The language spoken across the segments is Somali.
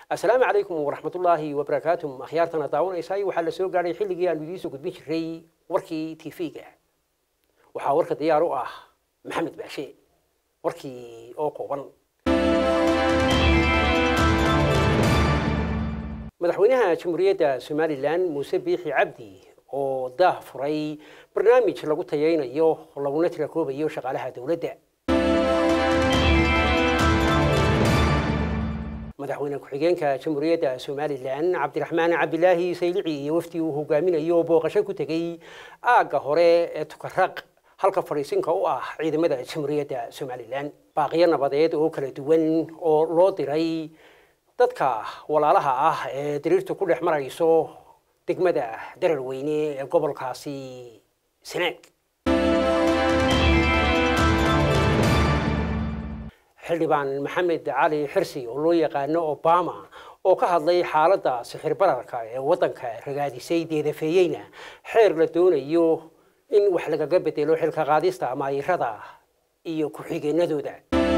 السلام عليكم ورحمة الله وبركاته. أخيارتنا دعونا إساي وحل سوق على حل جيال وديسو قد بيش ري وركي تيفيجا وحاورك ديارو محمد باشي وركي أوقوبا مدحوينها جمهورية سوماليلاند موسى بيحي عبدي oo daah furay barnaamij lagu tayeynayo laguna tirakoobayo shaqaalaha dawladda madaxweyne ku-xigeenka jamhuuriyadda Soomaaliland Cabdiraxmaan Cabdilaahi Saylici iyo wafdi uu hogaaminayo booqasho ku tagay aaga hore ee Tukaraq halka fariisinka u ah ciidamada jamhuuriyadda Soomaaliland baaqiyo nabadeed oo kala duwan oo loo diray dadka walaalaha ah ee diriirtu ku dhex marayso degmada Dararweyne ee gobolkaasi Sanaag xildhibaan Maxamed Cali Xirsi oo loo yaqaan Obama oo ka hadlay xaaladda sixir bararka ee wadanka ragaadisay deedafeeyayna xeer la doonayo in wax laga bedelo xilka qaadista amaayirada iyo ku-xigeenadooda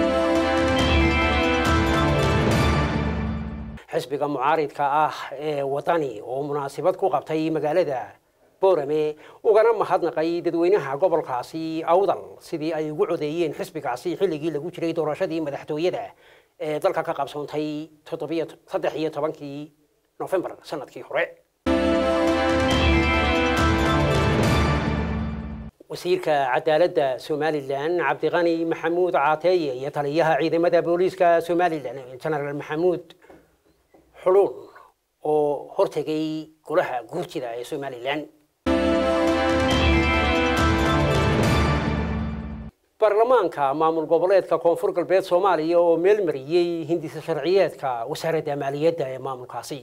xisbiga mucaaridka ah ee wadani oo munaasabad ku qabtay magaalada Boorame ugana mahadnaqay dadweynaha gobolkaasi Awdal sidii ay ugu codeeyeen xisbigaasi xilligii lagu jiray doorashadii madaxtooyada ee dalka ka qabsoontay 13 November sanadkii hore wasiirka cadaaladda Soomaaliland Cabdiqani Maxamuud Caateeye iyo taliyaha ciidamada booliiska Soomaaliland General Maxamuud xulun oo hortagay golaha guurtida ee Soomaaliland baarlamaanka maamul goboleedka koonfur galbeed Soomaaliya oo meel mariyay hindisa sharciyeedka wasaaradda maaliyadda ee maamulkaasi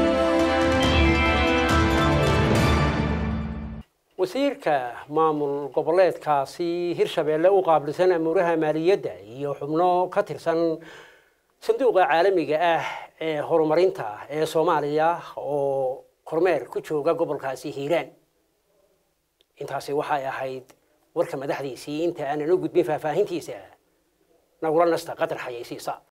wasiirka maamul goboleedkaasi Hirshabeelle u qaabilsan amuuraha maaliyadda iyo xubno ka tirsan sanduuqa caalamiga ah ee horumarinta ee Soomaaliya oo kormeer ku jooga gobolkaasi Hiiraan intaasi waxay ahayd warka madaxdiisii inta aan u gudbin faahfaahintiisa nagula nasta qadar xayeysiisa